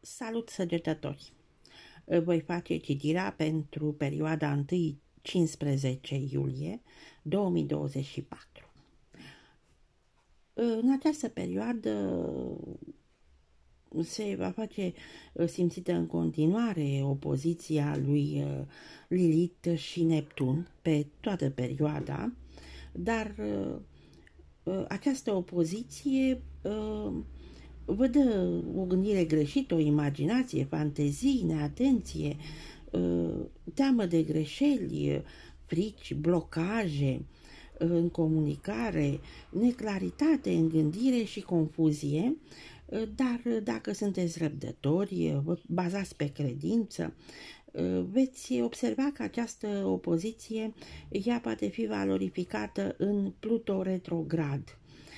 Salut, săgetători! Voi face citirea pentru perioada 1-15 iulie 2024. În această perioadă se va face simțită în continuare opoziția lui Lilith și Neptun pe toată perioada, dar această opoziție vă dă o gândire greșită, o imaginație, fantezii, neatenție, teamă de greșeli, frici, blocaje în comunicare, neclaritate în gândire și confuzie, dar dacă sunteți răbdători, vă bazați pe credință, veți observa că această opoziție ea poate fi valorificată în Pluto retrograd.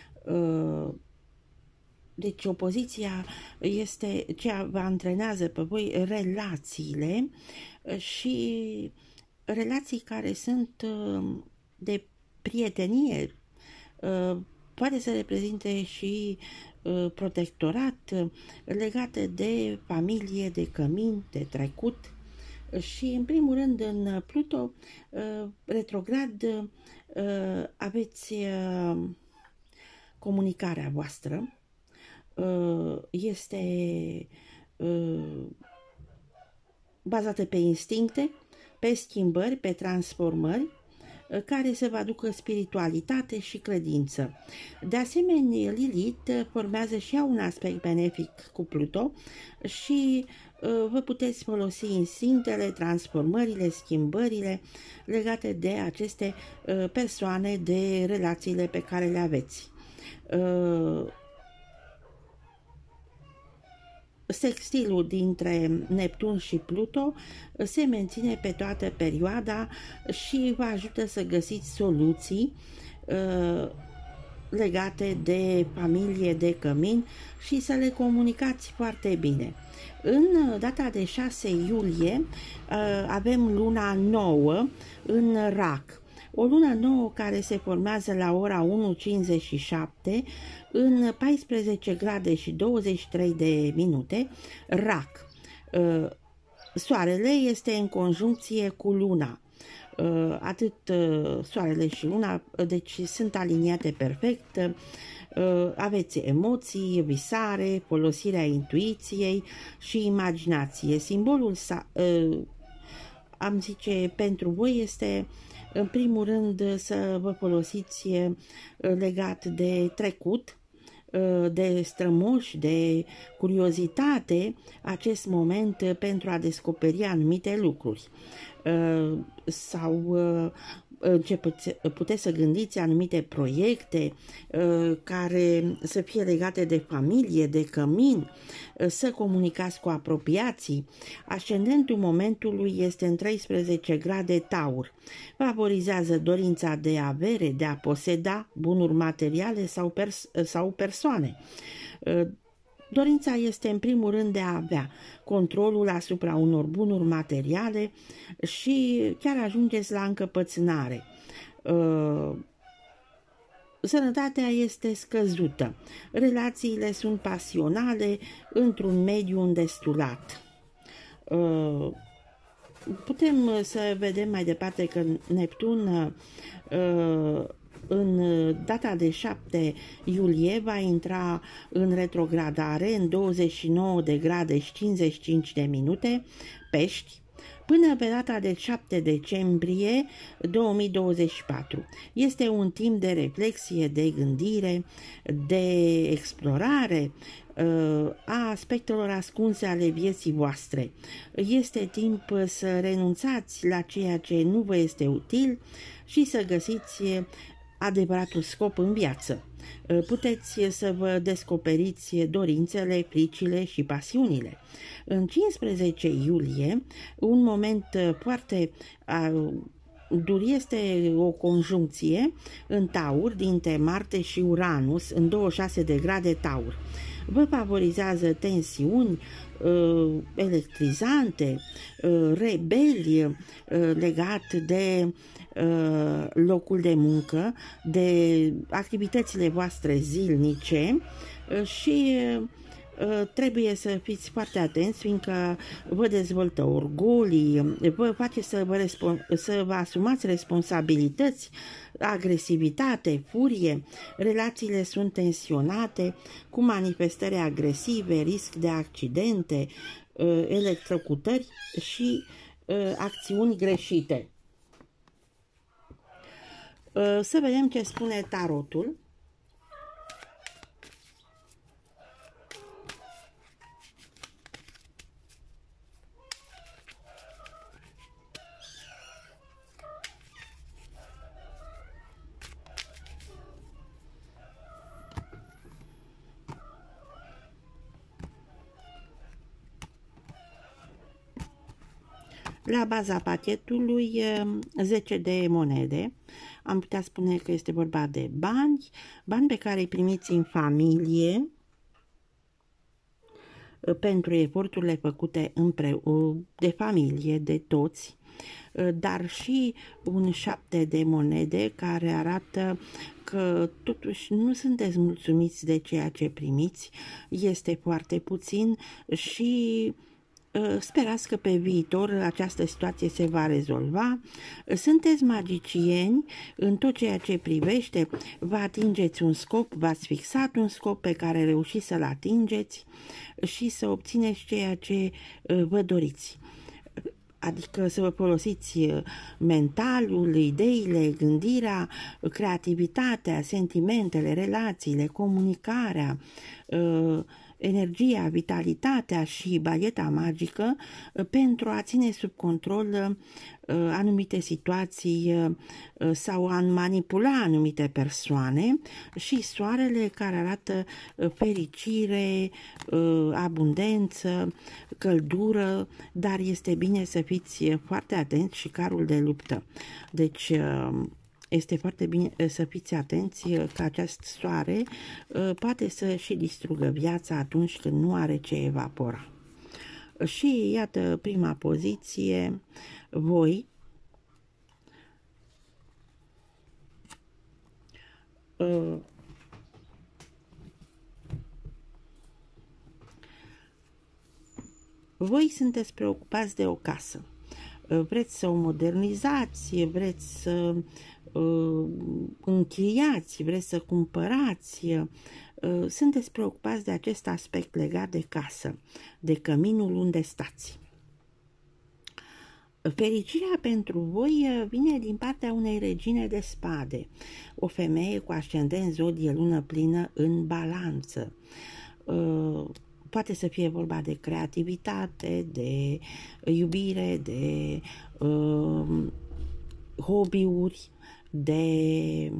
Deci opoziția este ceea vă antrenează pe voi relațiile și relații care sunt de prietenie, poate să reprezinte și protectorat, legate de familie, de cămin, de trecut și în primul rând în Pluto retrograd aveți comunicarea voastră. Este bazată pe instincte, pe schimbări, pe transformări, care să vă aducă spiritualitate și credință. De asemenea, Lilith formează și ea un aspect benefic cu Pluto și vă puteți folosi instinctele, transformările, schimbările legate de aceste persoane, de relațiile pe care le aveți. Sextilul dintre Neptun și Pluto se menține pe toată perioada și vă ajută să găsiți soluții legate de familie, de cămin și să le comunicați foarte bine. În data de 6 iulie avem luna nouă în Rac. O lună nouă care se formează la ora 1:57 în 14 grade și 23 de minute, Rac. Soarele este în conjuncție cu luna. Atât soarele și luna, deci sunt aliniate perfect. Aveți emoții, visare, folosirea intuiției și imaginație. Simbolul am zice pentru voi este în primul rând să vă folosiți legat de trecut, de strămoși, de curiozitate, acest moment pentru a descoperi anumite lucruri. Sau puteți să gândiți anumite proiecte care să fie legate de familie, de cămin, să comunicați cu apropiații. Ascendentul momentului este în 13 grade Taur. Favorizează dorința de avere, de a poseda bunuri materiale sau persoane. Dorința este în primul rând de a avea controlul asupra unor bunuri materiale și chiar ajungeți la încăpățânare. Sănătatea este scăzută. Relațiile sunt pasionale într-un mediu îndestulat. Putem să vedem mai departe că Neptun în data de 7 iulie va intra în retrogradare în 29 de grade și 55 de minute, Pești, până pe data de 7 decembrie 2024. Este un timp de reflexie, de gândire, de explorare a aspectelor ascunse ale vieții voastre. Este timp să renunțați la ceea ce nu vă este util și să găsiți adevăratul scop în viață. Puteți să vă descoperiți dorințele, fricile și pasiunile. În 15 iulie, un moment foarte dur este o conjuncție în Taur dintre Marte și Uranus în 26 de grade Taur. Vă favorizează tensiuni electrizante, rebeli legat de locul de muncă, de activitățile voastre zilnice și trebuie să fiți foarte atenți, fiindcă vă dezvoltă orgolii, vă face să vă asumați responsabilități, agresivitate, furie, relațiile sunt tensionate, cu manifestări agresive, risc de accidente, electrocutări și acțiuni greșite. Să vedem ce spune tarotul. La baza pachetului 10 de monede, am putea spune că este vorba de bani pe care îi primiți în familie pentru eforturile făcute de familie, de toți, dar și un 7 de monede care arată că totuși nu sunteți mulțumiți de ceea ce primiți, este foarte puțin și sperați că pe viitor această situație se va rezolva. Sunteți magicieni în tot ceea ce privește, vă atingeți un scop, v-ați fixat un scop pe care reușiți să-l atingeți și să obțineți ceea ce vă doriți. Adică să vă folosiți mentalul, ideile, gândirea, creativitatea, sentimentele, relațiile, comunicarea, energia, vitalitatea și bagheta magică pentru a ține sub control anumite situații sau a manipula anumite persoane, și soarele care arată fericire, abundență, căldură, dar este bine să fiți foarte atenți și carul de luptă. Deci este foarte bine să fiți atenți că acest soare poate să și distrugă viața atunci când nu are ce evapora. Și iată prima poziție, voi voi sunteți preocupați de o casă. Vreți să o modernizați, vreți să închiriați, vreți să cumpărați, sunteți preocupați de acest aspect legat de casă, de căminul unde stați. Fericirea pentru voi vine din partea unei regine de spade, o femeie cu ascendent zodie lună plină în balanță. Poate să fie vorba de creativitate, de iubire, de hobby-uri, de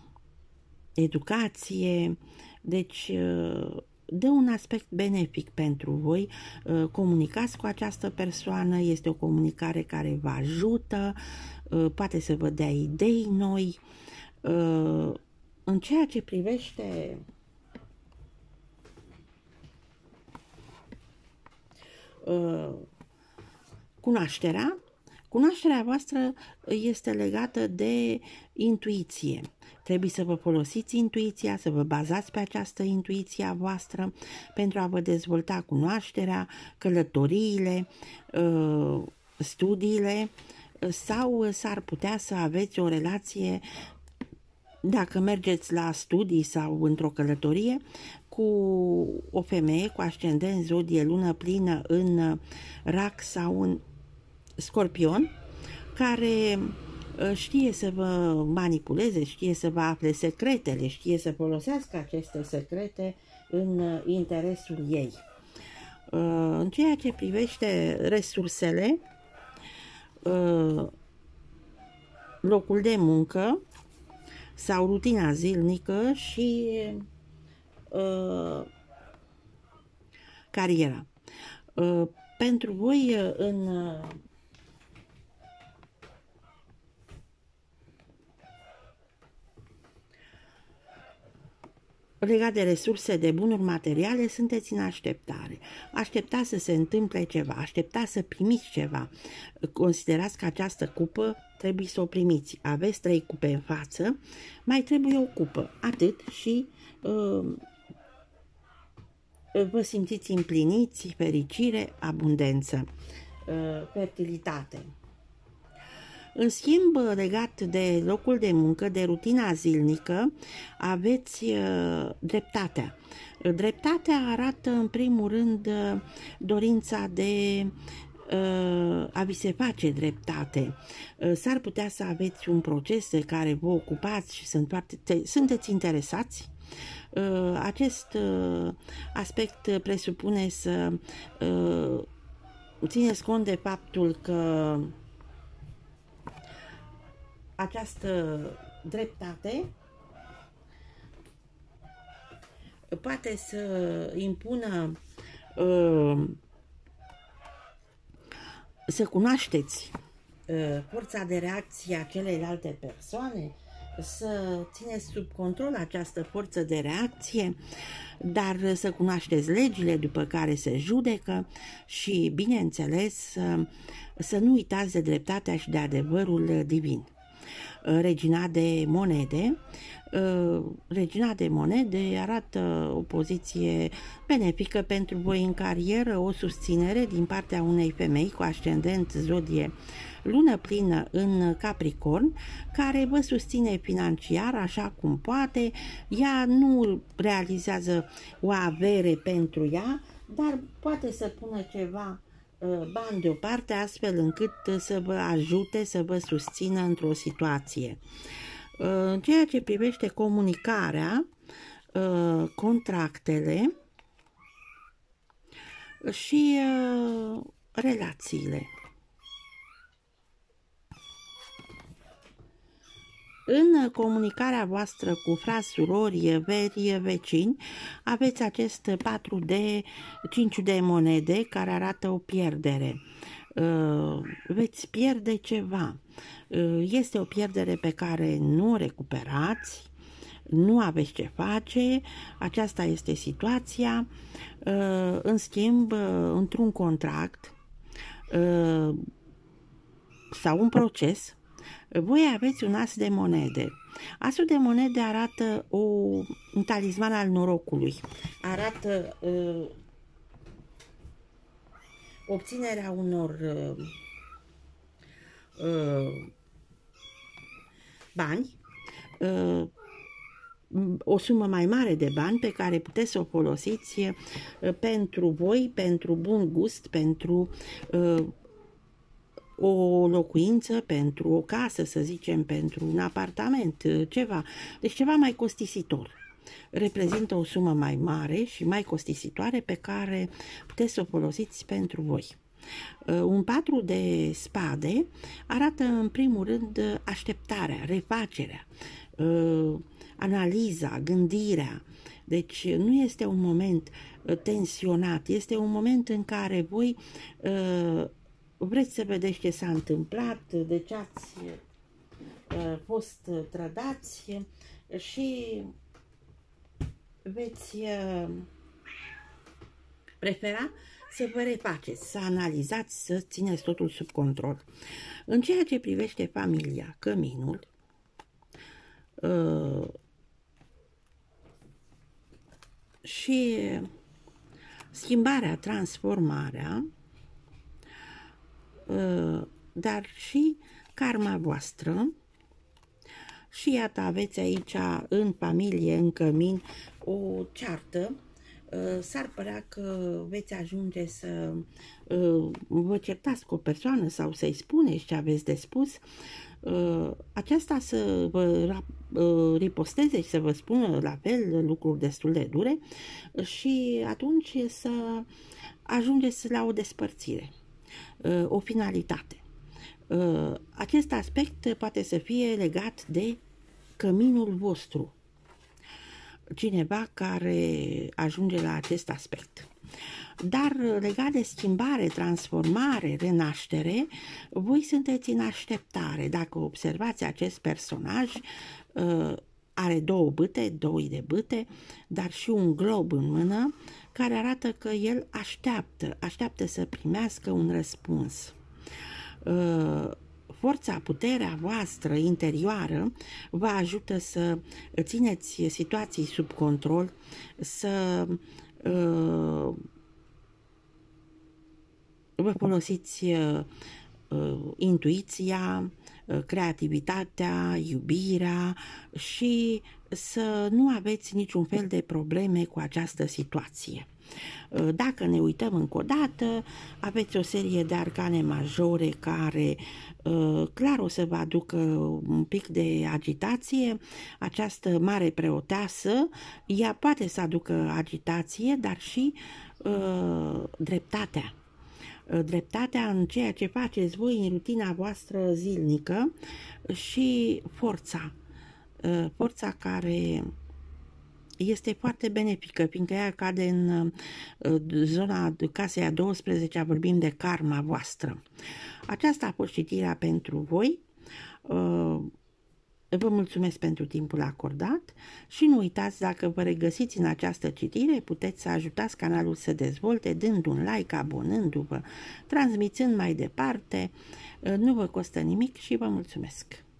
educație, deci de un aspect benefic pentru voi. Comunicați cu această persoană, este o comunicare care vă ajută, poate să vă dea idei noi. În ceea ce privește cunoașterea voastră este legată de intuiție. Trebuie să vă folosiți intuiția, să vă bazați pe această intuiție a voastră pentru a vă dezvolta cunoașterea, călătoriile, studiile, sau s-ar putea să aveți o relație, dacă mergeți la studii sau într-o călătorie, cu o femeie cu ascendent zodie lună plină în Rac sau în Scorpion, care știe să vă manipuleze, știe să vă afle secretele, știe să folosească aceste secrete în interesul ei. În ceea ce privește resursele, locul de muncă sau rutina zilnică și cariera. Pentru voi legat de resurse, de bunuri materiale, sunteți în așteptare. Așteptați să se întâmple ceva, așteptați să primiți ceva. Considerați că această cupă trebuie să o primiți. Aveți 3 cupe în față, mai trebuie o cupă. Atât și vă simțiți împliniți, fericire, abundență, fertilitate. În schimb, legat de locul de muncă, de rutina zilnică, aveți dreptatea. Dreptatea arată, în primul rând, dorința de a vi se face dreptate. S-ar putea să aveți un proces de care vă ocupați și sunteți interesați. Acest aspect presupune să țineți cont de faptul că această dreptate poate să impună să cunoașteți forța de reacție a celelalte persoane, să țineți sub control această forță de reacție, dar să cunoașteți legile după care se judecă și, bineînțeles, să nu uitați de dreptatea și de adevărul divin. Regina de monede. Regina de monede arată o poziție benefică pentru voi în carieră, o susținere din partea unei femei cu ascendent zodie lună plină în Capricorn, care vă susține financiar așa cum poate. Ea nu realizează o avere pentru ea, dar poate să pună ceva bani deoparte, astfel încât să vă ajute, să vă susțină într-o situație. În ceea ce privește comunicarea, contractele și relațiile. În comunicarea voastră cu frați, surori, veri, vecini, aveți acest 4 de 5 de monede care arată o pierdere. Veți pierde ceva. Este o pierdere pe care nu o recuperați, nu aveți ce face, aceasta este situația. În schimb, într-un contract sau un proces, voi aveți un as de monede. Asul de monede arată un talisman al norocului. Arată obținerea unor bani, o sumă mai mare de bani pe care puteți să o folosiți pentru voi, pentru bun gust, pentru o locuință, pentru o casă, să zicem, pentru un apartament, ceva. Deci ceva mai costisitor. Reprezintă o sumă mai mare și mai costisitoare pe care puteți să o folosiți pentru voi. Un 4 de spade arată în primul rând așteptarea, refacerea, analiza, gândirea. Deci nu este un moment tensionat, este un moment în care voi vreți să vedeți ce s-a întâmplat, de ce ați fost trădați și veți prefera să vă refaceți, să analizați, să țineți totul sub control. În ceea ce privește familia, căminul, și schimbarea, transformarea, dar și karma voastră. Și iată, aveți aici în familie, în cămin, o ceartă. S-ar părea că veți ajunge să vă certați cu o persoană sau să-i spuneți ce aveți de spus. Aceasta să vă riposteze și să vă spună la fel lucruri destul de dure și atunci să ajungeți la o despărțire, o finalitate. Acest aspect poate să fie legat de căminul vostru, cineva care ajunge la acest aspect. Dar legat de schimbare, transformare, renaștere, voi sunteți în așteptare. Dacă observați acest personaj, are două bâte, doi de bâte, dar și un glob în mână, care arată că el așteaptă să primească un răspuns. Forța, puterea voastră interioară vă ajută să țineți situații sub control, să vă folosiți intuiția, creativitatea, iubirea și să nu aveți niciun fel de probleme cu această situație. Dacă ne uităm încă o dată, aveți o serie de arcane majore care clar o să vă aducă un pic de agitație. Această mare preoteasă, ea poate să aducă agitație, dar și dreptatea. Dreptatea în ceea ce faceți voi în rutina voastră zilnică și forța care este foarte benefică, fiindcă ea cade în zona casei a 12-a, vorbim de karma voastră. Aceasta a fost citirea pentru voi. Vă mulțumesc pentru timpul acordat și nu uitați, dacă vă regăsiți în această citire, puteți să ajutați canalul să dezvolte dând un like, abonându-vă, transmițând mai departe. Nu vă costă nimic și vă mulțumesc!